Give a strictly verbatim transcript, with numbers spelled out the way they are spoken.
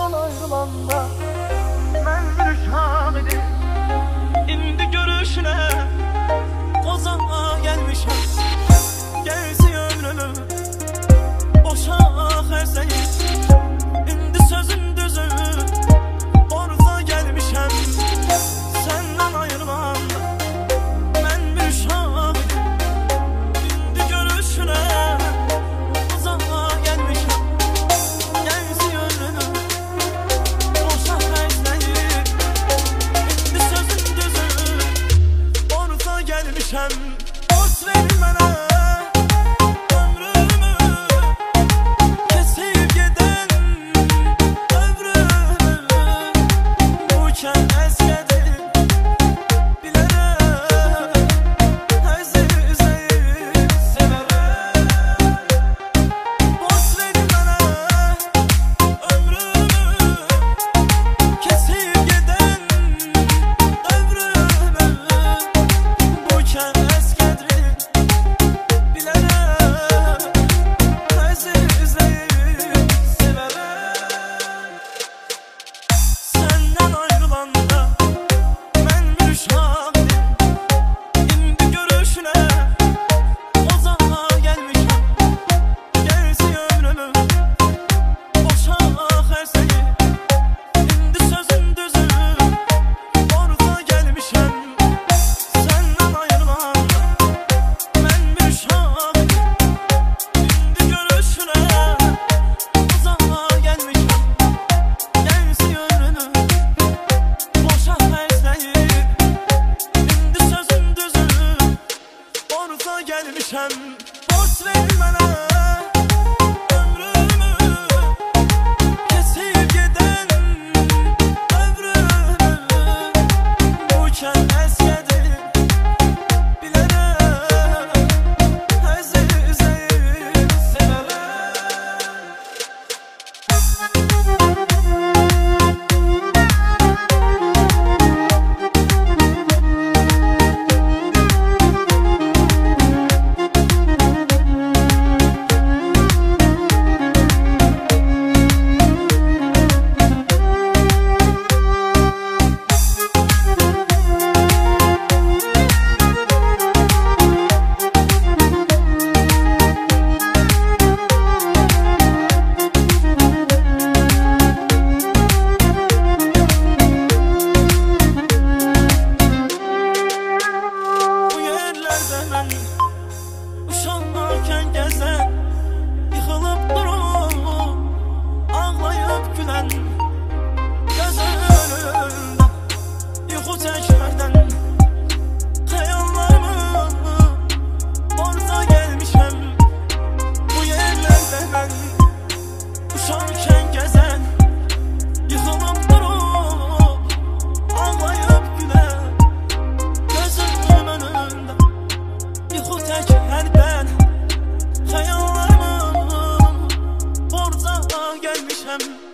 senden ayrılanda ben bir uşaq idim. İndi görüşüne Kozana gelmişəm. Gəlsin ömrümü boşa xərcləyib. İndi sözün düzü borca gəlmişəm. Səndən ayrılanda mən bir uşaq idim. İndi görüşüne Kozana gəlmişəm. Gəlsin ömrümü boşa xərcləyib. İndi sözün düzü borca gəlmişəm. Borc verin mənə ömrümü, kesip giden ömrümü. Bu kən əskədir bilərəm, əzizləyib sevərəm. Borc verin mənə ömrümü, kesip giden ömrümü. Bu kən əskədir bilərəm, əzizləyib sevərəm. Səndən ayrılanda mən bir uşaq idim. İndi görüşünə Kozana gəlmişəm. Gəlsin ömrümü boşa xərcləyib. İndi sözün düzü borca gəlmişəm. Səndən ayrılanda mən bir uşaq idim. İndi görüşünə Kozana gəlmişəm. Gəlsin ömrümü boşa xərcləyib. İndi sözün düzü borca gəlmişəm. Borc verin mənə ömrümü, kesip giden ömrümü. Bu kən əskədir bilərəm, əzizləyib sevərəm. Bu yerlərdə mən uşaqlarkən gəzən, yıxılıb durub, ağlayıb gülən, gözümdə yuxu çəkməkdən xəyallarımı borca gəlmişəm. Bu yerlərdə mən uşaqkən gəzən, yıxılıb durub, ağlayıb gülən, gözümün önündə yuxu çəkərdən xəyallarımı borca gəlmişəm.